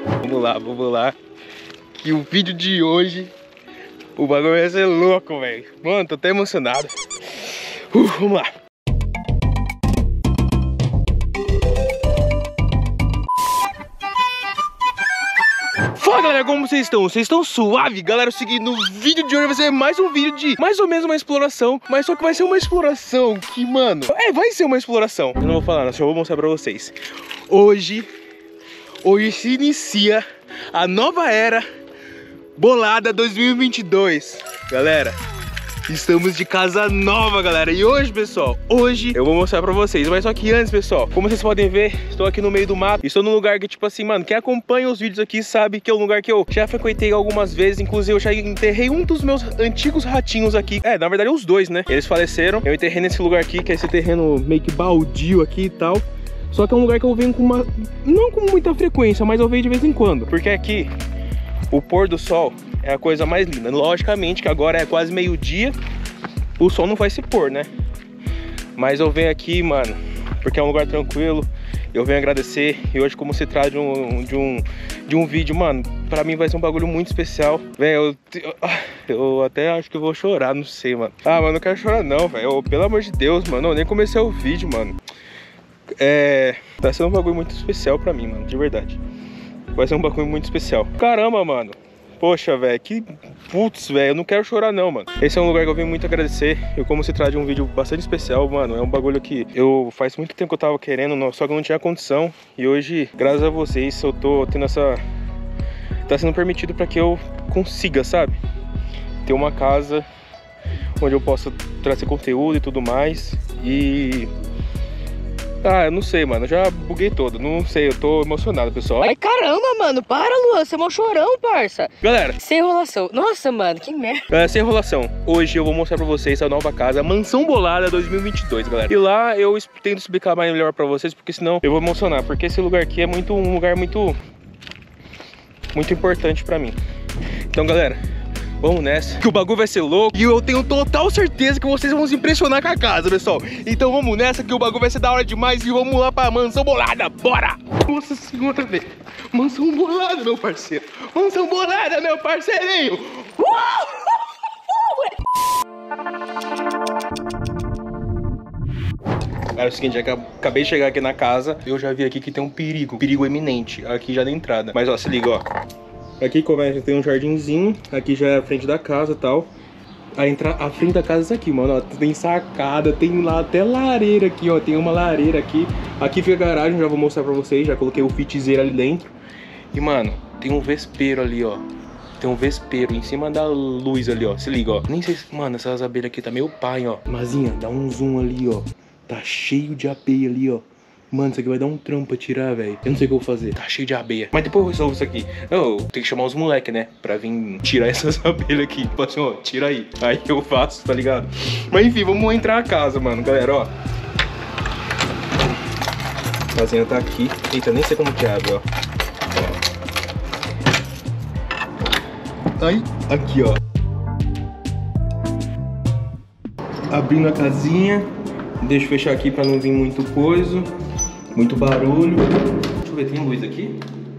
Vamos lá. Que o vídeo de hoje, o bagulho vai ser louco, velho. Mano, tô até emocionado. Vamos lá. Fala galera, como vocês estão? Vocês estão suave? Galera, é o seguinte, no vídeo de hoje vai ser mais um vídeo de mais ou menos uma exploração. Mas só que vai ser uma exploração que, mano, vai ser uma exploração. Eu não vou falar, só vou mostrar pra vocês. Hoje se inicia a nova era Bolada 2022. Galera, estamos de casa nova, galera. E hoje, pessoal, eu vou mostrar pra vocês. Mas só que antes, pessoal, como vocês podem ver, estou aqui no meio do mato. Estou num lugar que, tipo assim, mano, quem acompanha os vídeos aqui sabe que é um lugar que eu já frequentei algumas vezes. Inclusive, eu já enterrei um dos meus antigos ratinhos aqui. Na verdade, os dois, né? Eles faleceram. Eu enterrei nesse lugar aqui, que é esse terreno meio que baldio aqui e tal. Só que é um lugar que eu venho com uma... não com muita frequência, mas eu venho de vez em quando. Porque aqui, o pôr do sol é a coisa mais linda. Logicamente que agora é quase meio-dia, o sol não vai se pôr, né? Mas eu venho aqui, mano, porque é um lugar tranquilo. Eu venho agradecer. E hoje, como se trata de um vídeo, mano, pra mim vai ser um bagulho muito especial. Velho, eu até acho que eu vou chorar, não sei, mano. Mano, não quero chorar não, velho. Pelo amor de Deus, mano, eu nem comecei o vídeo, mano. Tá sendo um bagulho muito especial pra mim, mano, de verdade. Vai ser um bagulho muito especial. Caramba, mano. Poxa, velho, que... Putz, velho, eu não quero chorar não, mano. Esse é um lugar que eu venho muito agradecer. E como se trata de um vídeo bastante especial, mano, é um bagulho que faz muito tempo que eu tava querendo, só que eu não tinha condição. E hoje, graças a vocês, eu tô tendo essa... Tá sendo permitido pra que eu consiga, sabe? Ter uma casa onde eu possa trazer conteúdo e tudo mais. E... eu não sei, mano, eu já buguei todo, não sei, eu tô emocionado, pessoal. Ai, caramba, mano, para, Luan, você é mó chorão, parça. Galera, sem enrolação, nossa, mano, que merda. Sem enrolação, hoje eu vou mostrar pra vocês a nova casa, Mansão Bolada 2022, galera. E lá eu tento explicar mais melhor pra vocês, porque senão eu vou emocionar, porque esse lugar aqui é um lugar muito importante pra mim. Então, galera, vamos nessa, que o bagulho vai ser louco. E eu tenho total certeza que vocês vão se impressionar com a casa, pessoal. Então vamos nessa, que o bagulho vai ser da hora demais. E vamos lá pra Mansão Bolada, bora! Nossa senhora, velho. Mansão Bolada, meu parceiro. Mansão Bolada, meu parceirinho. Cara, é o seguinte, acabei de chegar aqui na casa. Eu já vi aqui que tem um perigo iminente aqui já da entrada. Mas ó, se liga, ó. Aqui começa, tem um jardinzinho, aqui já é a frente da casa e tal. A frente da casa é isso aqui, mano, ó, tem sacada, tem lá até lareira aqui, ó, tem uma lareira aqui. Aqui fica a garagem, já vou mostrar pra vocês, já coloquei o fitzeiro ali dentro. E, mano, tem um vespeiro ali, ó. Tem um vespeiro em cima da luz ali, ó, se liga, ó. Nem sei se, mano, essas abelhas aqui tá meio pai, ó. Mazinha, dá um zoom ali, ó. Tá cheio de abelha ali, ó. Mano, isso aqui vai dar um trampo pra tirar, velho. Eu não sei o que eu vou fazer. Tá cheio de abelha. Mas depois eu resolvo isso aqui. Eu tenho que chamar os moleques, né? Pra vir tirar essas abelhas aqui. Tipo assim, ó, tira aí. Aí eu faço, tá ligado? Mas enfim, vamos entrar na casa, mano. Galera, ó. A casinha tá aqui. Eita, nem sei como que abre, ó. Aí, aqui, ó. Abrindo a casinha. Deixa eu fechar aqui pra não vir muito coisa. Muito barulho. Deixa eu ver, tem luz aqui?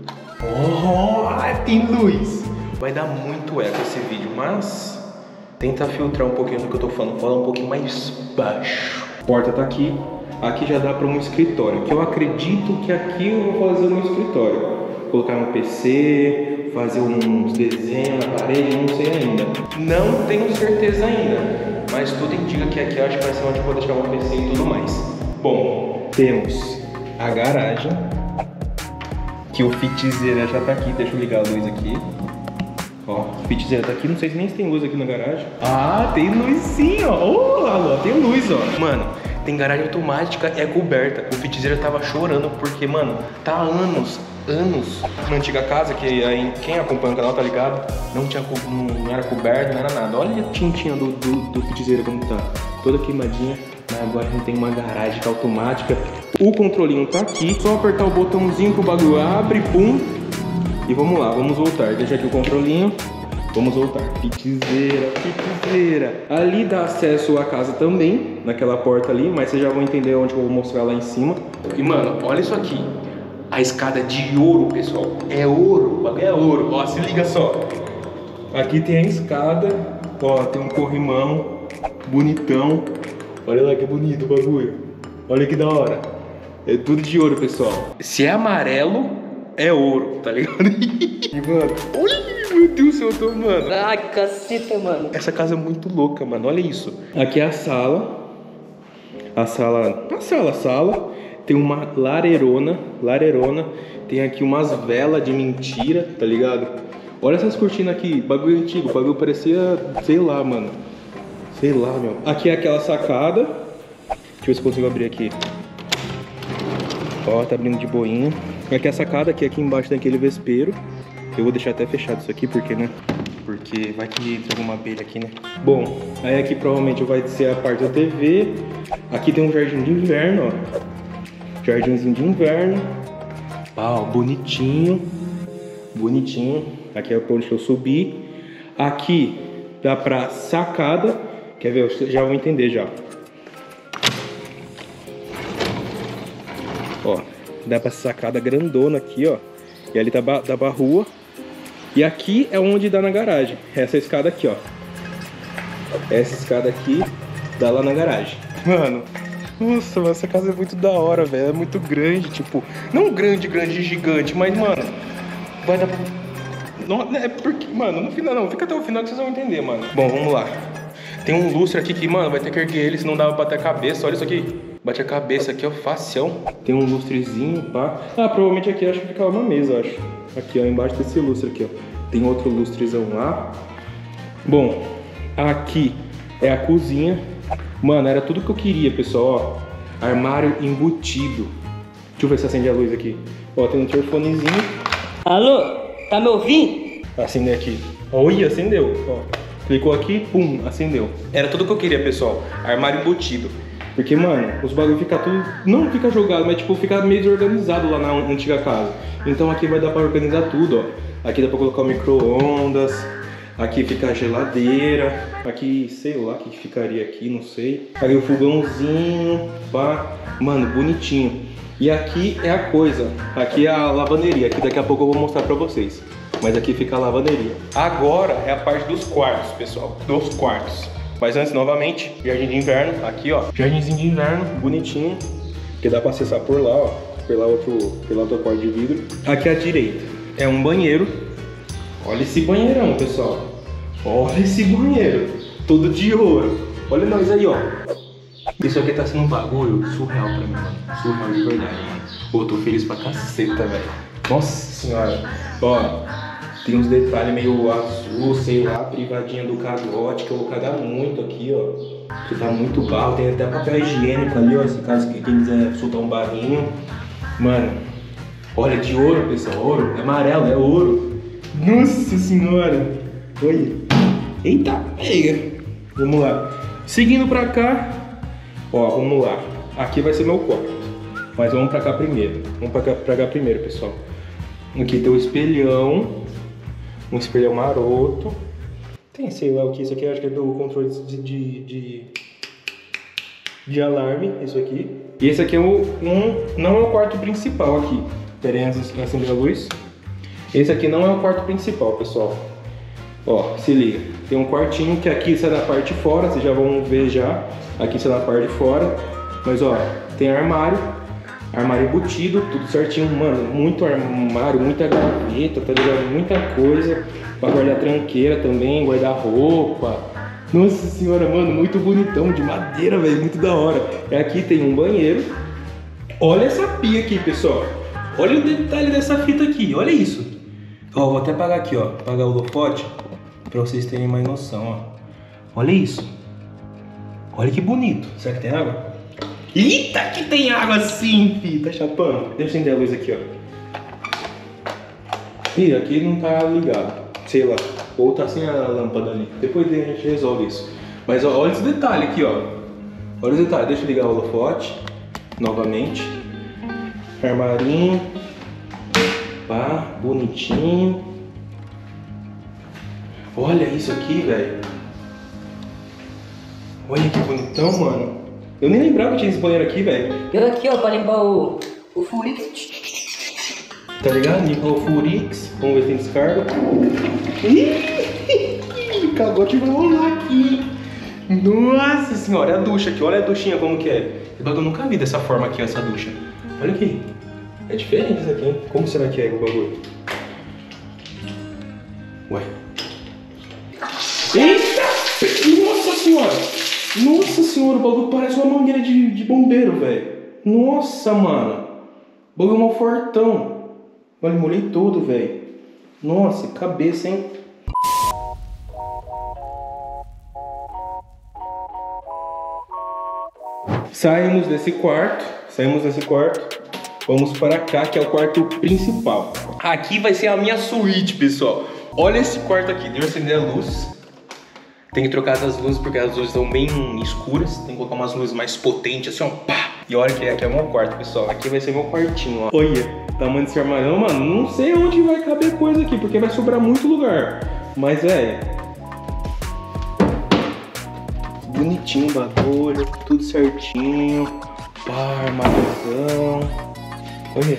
Oh, tem luz! Vai dar muito eco esse vídeo, mas tenta filtrar um pouquinho do que eu tô falando. Fala um pouquinho mais baixo. A porta tá aqui. Aqui já dá pra um escritório. Que eu acredito que aqui eu vou fazer um escritório. Colocar um PC, fazer uns desenhos na parede, não sei ainda. Não tenho certeza ainda. Mas tudo indica que aqui eu acho que vai ser onde eu vou deixar o PC e tudo mais. Bom, temos a garagem, que o fitzeira já tá aqui. Deixa eu ligar a luz aqui. Ó, o fitzeira tá aqui, não sei nem se tem luz aqui na garagem. Tem luz sim, ó. Ó, tem luz, ó. Mano, tem garagem automática, é coberta. O fitzeira tava chorando porque, mano, tá há anos na antiga casa, que aí quem acompanha o canal tá ligado, não era coberto, não era nada. Olha a tintinha do fitzeira como tá, toda queimadinha. Mas agora a gente tem uma garagem automática. O controlinho tá aqui, só apertar o botãozinho que o bagulho abre, pum. E vamos lá, vamos voltar. Deixa aqui o controlinho. Vamos voltar. Fitzeira. Ali dá acesso à casa também, naquela porta ali, mas vocês já vão entender onde eu vou mostrar lá em cima. E mano, olha isso aqui. A escada é de ouro, pessoal. É ouro, o bagulho é ouro. Ó, se liga só. Aqui tem a escada. Ó, tem um corrimão bonitão. Olha lá que bonito o bagulho. Olha que da hora. É tudo de ouro, pessoal. Se é amarelo, é ouro, tá ligado? E, mano, olha, meu Deus do céu, eu tô, mano. Ai, caceta, mano. Essa casa é muito louca, mano. Olha isso. Aqui é a sala. A sala. Tem uma lareirona. Tem aqui umas velas de mentira, tá ligado? Olha essas cortinas aqui. Bagulho antigo. O bagulho parecia, sei lá, mano. Sei lá, meu. Aqui é aquela sacada. Deixa eu ver se consigo abrir aqui. Ó, tá abrindo de boinha. Aqui é a sacada, aqui embaixo tem aquele vespeiro. Eu vou deixar até fechado isso aqui, porque, né? Porque vai que entra alguma abelha aqui, né? Bom, aí aqui provavelmente vai ser a parte da TV. Aqui tem um jardim de inverno, ó. Jardinzinho de inverno. Ah, ó, bonitinho. Bonitinho. Aqui é pra onde eu subi. Aqui dá pra sacada. Quer ver? Eu já vou entender já. Ó, dá pra sacada grandona aqui, ó. E ali dá pra rua. E aqui é onde dá na garagem. Essa escada aqui, ó. Essa escada aqui dá lá na garagem. Mano, nossa, essa casa é muito da hora, velho. É muito grande, tipo... Não grande, gigante, mas, mano... Vai dar pra... Não, é porque... Mano, no final não. Fica até o final que vocês vão entender, mano. Bom, vamos lá. Tem um lustre aqui que, mano, vai ter que erguer ele, senão dá pra bater a cabeça. Olha isso aqui. Bate a cabeça aqui, ó, facião. Tem um lustrezinho, pá. Ah, provavelmente aqui acho que ficava uma mesa, acho. Aqui, ó, embaixo desse lustre aqui, ó. Tem outro lustrezão lá. Bom, aqui é a cozinha. Mano, era tudo que eu queria, pessoal, ó. Armário embutido. Deixa eu ver se acende a luz aqui. Ó, tem um telefonezinho. Alô? Tá me ouvindo? Acender aqui. Olha, acendeu, ó. Clicou aqui, pum, acendeu. Era tudo que eu queria, pessoal. Armário embutido. Porque, mano, os bagulho fica tudo... Não fica jogado, mas tipo, fica meio desorganizado lá na antiga casa. Então aqui vai dar pra organizar tudo, ó. Aqui dá pra colocar o micro-ondas. Aqui fica a geladeira. Aqui, sei lá o que ficaria aqui, não sei. Aqui o fogãozinho, pá. Mano, bonitinho. E aqui é a coisa. Aqui é a lavanderia, que daqui a pouco eu vou mostrar pra vocês. Mas aqui fica a lavanderia. Agora é a parte dos quartos, pessoal. Dos quartos. Mas antes, novamente, jardim de inverno. Aqui, ó. Jardinzinho de inverno, bonitinho. Que dá pra acessar por lá, ó. Pela outra porta de vidro. Aqui à direita é um banheiro. Olha esse banheirão, pessoal. Olha esse banheiro. Todo de ouro. Olha nós aí, ó. Isso aqui tá sendo um bagulho surreal pra mim, mano. Surreal de verdade, mano. Pô, tô feliz pra caceta, velho. Nossa senhora. Ó, tem uns detalhes meio azul, sei lá, privadinha do cagote, que eu vou cagar muito aqui, ó. Que tá muito barro. Tem até papel higiênico ali, ó. Se caso quem quiser soltar um barrinho. Mano, olha, de ouro, pessoal. Ouro, é amarelo, é ouro. Nossa senhora. Olha. Eita, pega. Vamos lá. Seguindo pra cá. Ó, vamos lá. Aqui vai ser meu quarto. Mas vamos pra cá primeiro. Vamos pra cá primeiro, pessoal. Aqui tem o espelhão. Um espelhão maroto. Tem, sei lá o que isso aqui. Acho que é do controle de alarme. Isso aqui. E esse aqui é não é o quarto principal aqui. Terem acender a luz. Esse aqui não é o quarto principal, pessoal. Ó, se liga. Tem um quartinho que aqui sai da parte de fora. Vocês já vão ver já. Aqui sai da parte de fora. Mas ó, tem armário. Armário embutido, tudo certinho, mano. Muito armário, muita gaveta, tá ligado? Muita coisa. Pra guardar tranqueira também, guardar roupa. Nossa senhora, mano, muito bonitão, de madeira, velho. Muito da hora. E aqui tem um banheiro. Olha essa pia aqui, pessoal. Olha o detalhe dessa fita aqui, olha isso. Ó, vou até apagar aqui, ó. Apagar o holofote pra vocês terem mais noção, ó. Olha isso. Olha que bonito. Será que tem água? Eita, que tem água sim, filho. Tá chapando? Deixa eu acender a luz aqui, ó. Ih, aqui não tá ligado. Sei lá. Ou tá sem a lâmpada ali. Depois a gente resolve isso. Mas ó, olha esse detalhe aqui, ó. Olha esse detalhe. Deixa eu ligar o holofote. Novamente. Armarinho. Pá, bonitinho. Olha isso aqui, velho. Olha que bonitão, mano. Eu nem lembrava que tinha esse banheiro aqui, velho. Eu aqui, ó, pra limpar o fluido. Tá ligado? Limpar o Furix. Vamos ver se tem descarga. Ih, o cagote vai rolar aqui. Nossa senhora, é a ducha aqui. Olha a duchinha como que é. Eu nunca vi dessa forma aqui, essa ducha. Olha aqui. É diferente isso aqui, hein? Como será que é o bagulho? Ué. Eita! Nossa senhora! Nossa senhora, o bagulho parece uma mangueira de bombeiro, velho. Nossa, mano. O bagulho é um fortão. Olha, molhei todo, velho. Nossa, cabeça, hein? Saímos desse quarto. Vamos para cá, que é o quarto principal. Aqui vai ser a minha suíte, pessoal. Olha esse quarto aqui. Deixa eu acender a luz. Tem que trocar as luzes porque as luzes estão bem escuras. Tem que colocar umas luzes mais potentes, assim, ó. Pá. E olha que aqui é o meu quarto, pessoal. Aqui vai ser meu quartinho, ó. Olha, tamanho desse armário. Mano, não sei onde vai caber coisa aqui, porque vai sobrar muito lugar. Mas, bonitinho o bagulho, tudo certinho. Pá, armáriozão. Olha.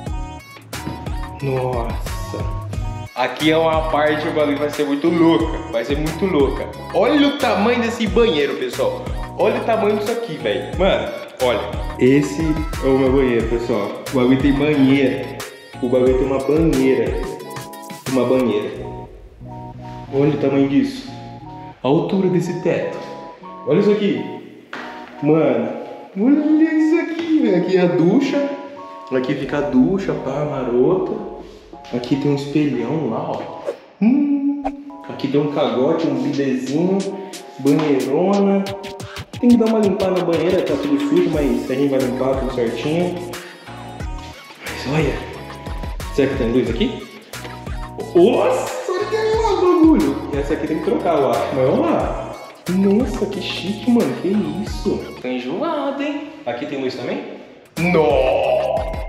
Nossa. Aqui é uma parte, o bagulho vai ser muito louca. Vai ser muito louca. Olha o tamanho desse banheiro, pessoal. Olha o tamanho disso aqui, velho. Mano, olha. Esse é o meu banheiro, pessoal. O bagulho tem banheira. O bagulho tem uma banheira. Uma banheira. Olha o tamanho disso. A altura desse teto. Olha isso aqui. Mano, olha isso aqui, velho. Aqui é a ducha. Aqui fica a ducha, pá, marota. Aqui tem um espelhão lá, ó. Aqui tem um cagote, um bidezinho, banheirona. Tem que dar uma limpada na banheira, tá tudo sujo, mas a gente vai limpar tudo certinho. Mas olha. Será que tem luz aqui? Nossa, olha que é lá o bagulho. Essa aqui tem que trocar, eu acho. Mas vamos lá. Nossa, que chique, mano. Que isso? Tá enjoado, hein? Aqui tem luz também? Nossa!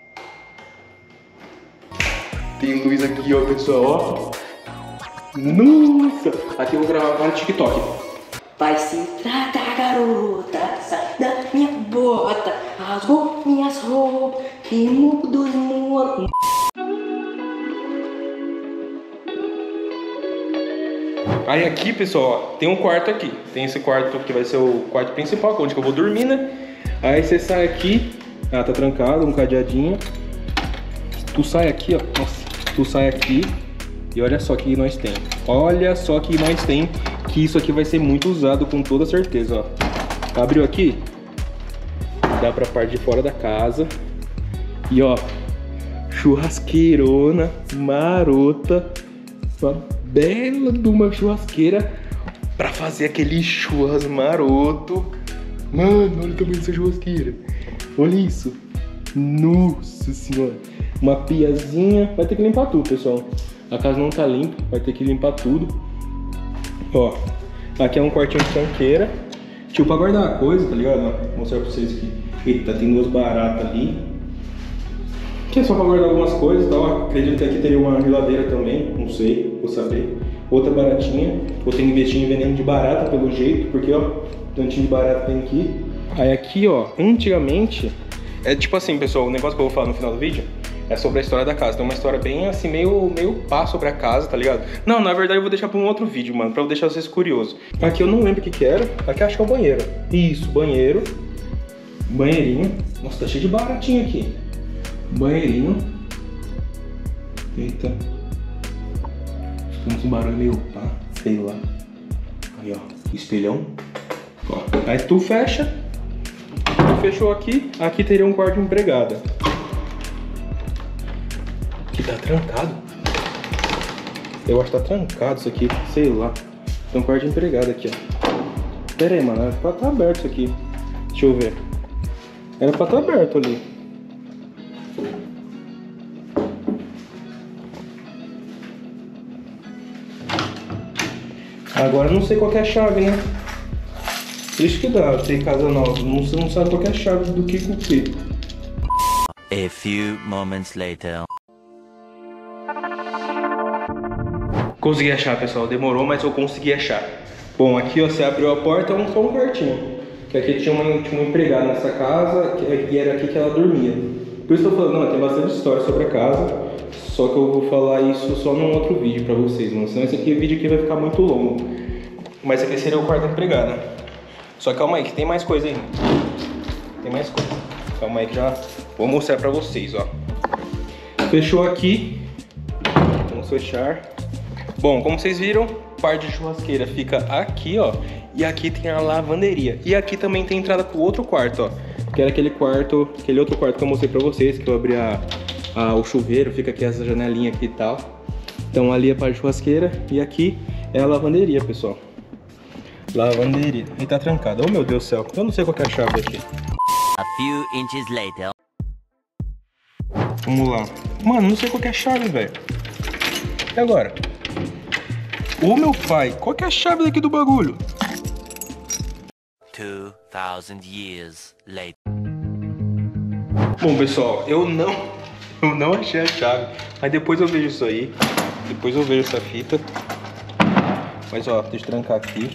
Tem luz aqui, ó, pessoal, ó. Nossa! Aqui eu vou gravar no TikTok. Vai se tratar, garota, sai da minha bota, rasgou minhas roupas, que mudo no... Aí aqui, pessoal, ó, tem um quarto aqui. Tem esse quarto que vai ser o quarto principal, onde que eu vou dormir, né? Aí você sai aqui, tá trancado, um cadeadinho. Tu sai aqui, ó, nossa, tu sai aqui e olha só que nós tem. Olha só que nós tem, que isso aqui vai ser muito usado com toda certeza, ó. Abriu aqui, dá pra parte de fora da casa. E ó, churrasqueirona, marota, uma bela de uma churrasqueira pra fazer aquele churras maroto. Mano, olha o tamanho dessa churrasqueira. Olha isso. Nossa senhora. Uma piazinha. Vai ter que limpar tudo, pessoal. A casa não tá limpa, vai ter que limpar tudo. Ó, aqui é um quartinho de tranqueira. Tipo, pra guardar a coisa, tá ligado? Ó, vou mostrar pra vocês aqui. Eita, tem duas baratas ali. Que é só pra guardar algumas coisas, tá? Acredito que aqui teria uma geladeira também, não sei, vou saber. Outra baratinha. Vou ter que investir em veneno de barata pelo jeito, porque ó, tantinho de barata tem aqui. Aí aqui, ó, antigamente, é tipo assim, pessoal, o negócio que eu vou falar no final do vídeo é sobre a história da casa. Tem uma história bem assim, meio pá sobre a casa, tá ligado? Não, na verdade eu vou deixar pra um outro vídeo, mano, pra eu deixar vocês curiosos. Aqui eu não lembro o que era. Aqui acho que é o banheiro. Isso, banheiro. Banheirinho. Nossa, tá cheio de baratinho aqui. Banheirinho. Eita. Escutamos um barulho meio pá, sei lá. Aí, ó, espelhão. Ó. Aí tu fecha. Tu fechou aqui. Aqui teria um quarto de empregada. Aqui tá trancado. Eu acho que tá trancado isso aqui, sei lá. Tem um quarto de empregada aqui, ó. Pera aí, mano, era pra estar aberto isso aqui. Deixa eu ver. Era pra estar aberto ali. Agora eu não sei qual que é a chave, né? Isso que dá, tem casa nova. Você não sabe qual que é a chave do que com o que. A few moments later. Consegui achar, pessoal. Demorou, mas eu consegui achar. Bom, aqui ó, você abriu a porta, só um quartinho. Que aqui tinha uma empregada nessa casa, e era aqui que ela dormia. Por isso que eu tô falando, não, tem bastante história sobre a casa. Só que eu vou falar isso só num outro vídeo pra vocês, mano. Senão esse vídeo aqui vai ficar muito longo. Mas esse aqui seria o quarto da empregada. Só que calma aí, que tem mais coisa ainda. Tem mais coisa. Calma aí que já vou mostrar pra vocês, ó. Fechou aqui. Vamos fechar. Bom, como vocês viram, parte de churrasqueira fica aqui, ó. E aqui tem a lavanderia. E aqui também tem entrada pro outro quarto, ó. Que era aquele outro quarto que eu mostrei pra vocês, que eu abri o chuveiro, fica aqui essa janelinha aqui e tal. Então ali é a parte de churrasqueira e aqui é a lavanderia, pessoal. Lavanderia. E tá trancada. Oh, meu Deus do céu. Eu não sei qual que é a chave aqui. A few inches later. Vamos lá. Mano, não sei qual que é a chave, velho. E agora? Ô, meu pai, qual que é a chave daqui do bagulho? 2000 years later. Bom, pessoal, eu não achei a chave. Mas depois eu vejo isso aí. Depois eu vejo essa fita. Mas ó, deixa eu trancar aqui.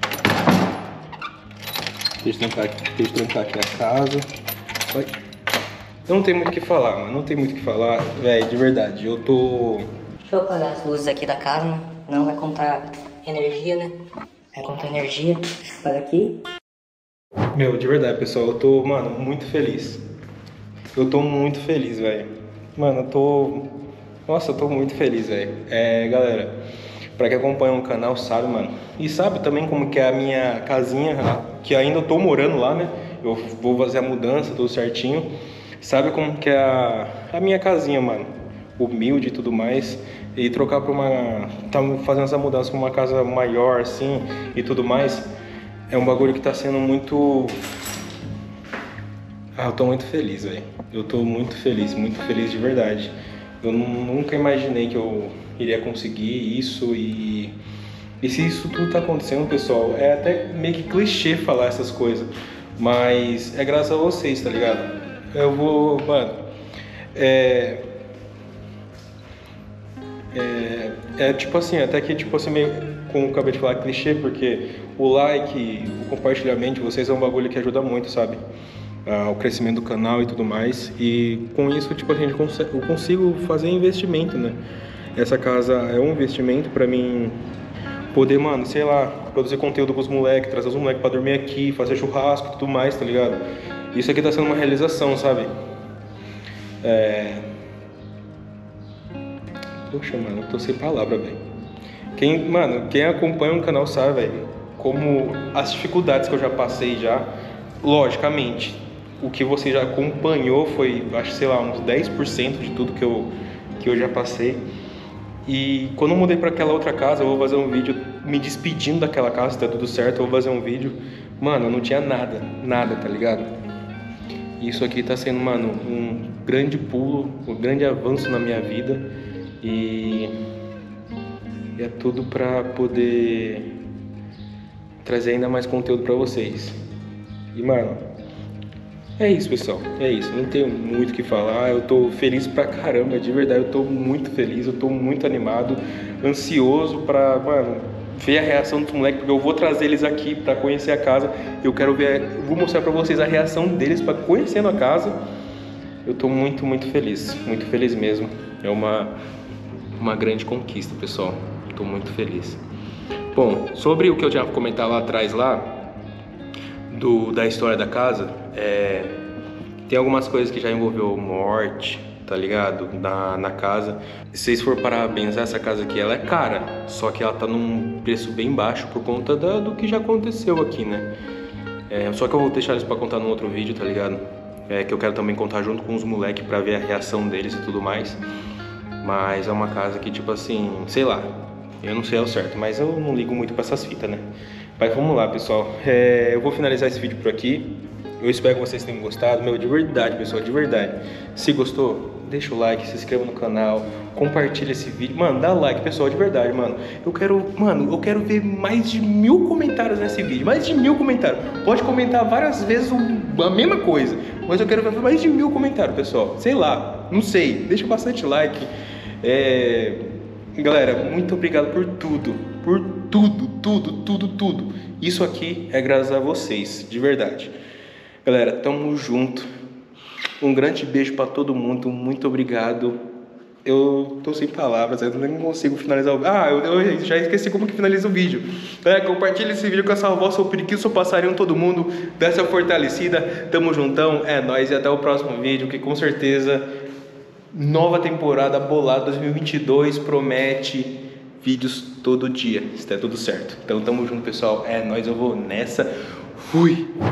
Deixa eu trancar aqui a casa. Vai. Não tem muito o que falar, mano. Não tem muito o que falar. Véi, de verdade, eu tô... Deixa eu apagar as luzes aqui da casa, né? Não vai contar energia, né? Vai contar energia. Para aqui. Meu, de verdade, pessoal, eu tô, mano, muito feliz. Eu tô muito feliz, velho. Mano, eu tô... Nossa, eu tô muito feliz, velho. Galera, pra quem acompanha o canal sabe, mano. E sabe também como que é a minha casinha, que ainda eu tô morando lá, né? Eu vou fazer a mudança, tudo certinho. Sabe como que é a minha casinha, mano? Humilde e tudo mais. E trocar pra uma... Tá fazendo essa mudança pra uma casa maior, assim, e tudo mais. É um bagulho que tá sendo muito... eu tô muito feliz, velho. Eu tô muito feliz de verdade. Eu nunca imaginei que eu iria conseguir isso e se isso tudo tá acontecendo, pessoal, é até meio que clichê falar essas coisas, mas é graças a vocês, tá ligado? Eu vou, mano, tipo assim, até que tipo assim, meio, como eu acabei de falar, clichê, porque o like, o compartilhamento de vocês é um bagulho que ajuda muito, sabe? O crescimento do canal e tudo mais. E com isso, tipo, eu consigo fazer investimento, né? Essa casa é um investimento pra mim poder, mano, sei lá, produzir conteúdo pros moleques, trazer os moleques pra dormir aqui, fazer churrasco e tudo mais, tá ligado? Isso aqui tá sendo uma realização, sabe? Poxa, mano, eu tô sem palavra, velho. Quem acompanha o canal sabe, velho, como as dificuldades que eu já passei já, logicamente, o que você já acompanhou foi, acho, sei lá, uns 10% de tudo que eu já passei. E quando eu mudei pra aquela outra casa, eu vou fazer um vídeo me despedindo daquela casa, tá tudo certo, eu vou fazer um vídeo. Mano, eu não tinha nada, tá ligado? Isso aqui tá sendo, mano, um grande pulo, um grande avanço na minha vida. E é tudo pra poder trazer ainda mais conteúdo pra vocês. E, mano, é isso, pessoal, é isso, não tenho muito o que falar. Eu tô feliz pra caramba, de verdade, eu tô muito feliz, eu tô muito animado, ansioso pra, mano, ver a reação dos moleques, porque eu vou trazer eles aqui pra conhecer a casa. Eu quero ver, vou mostrar pra vocês a reação deles pra conhecendo a casa. Eu tô muito feliz mesmo. É uma grande conquista, pessoal, tô muito feliz. Bom, sobre o que eu tinha comentado lá atrás, da história da casa, tem algumas coisas que já envolveu morte, tá ligado? Na casa. Se vocês for parar a pensar, essa casa aqui, ela é cara, só que ela tá num preço bem baixo por conta do que já aconteceu aqui, né? Só que eu vou deixar isso pra contar num outro vídeo, tá ligado? Que eu quero também contar junto com os moleques pra ver a reação deles e tudo mais. Mas é uma casa que, tipo assim, sei lá, eu não sei ao certo, mas eu não ligo muito pra essas fitas, né? Mas vamos lá, pessoal. Eu vou finalizar esse vídeo por aqui. Eu espero que vocês tenham gostado. Meu, de verdade, pessoal, de verdade. Se gostou, deixa o like, se inscreva no canal, compartilha esse vídeo. Mano, dá like, pessoal, de verdade, mano. Eu quero ver mais de 1000 comentários nesse vídeo. Mais de 1000 comentários. Pode comentar várias vezes a mesma coisa, mas eu quero ver mais de 1000 comentários, pessoal. Sei lá, não sei. Deixa bastante like. Galera, muito obrigado por tudo. Por tudo. Isso aqui é graças a vocês, de verdade. Galera, tamo junto. Um grande beijo pra todo mundo, muito obrigado. Eu tô sem palavras, eu nem consigo finalizar o vídeo. Eu já esqueci como que finaliza o vídeo. Compartilha esse vídeo com essa avó, seu periquito, seu passarinho, todo mundo. Dá essa fortalecida, tamo juntão, é nóis. E até o próximo vídeo, que com certeza nova temporada Bolado 2022 promete vídeos todo dia, se der tudo certo. Então tamo junto, pessoal, é nóis, eu vou nessa. Fui!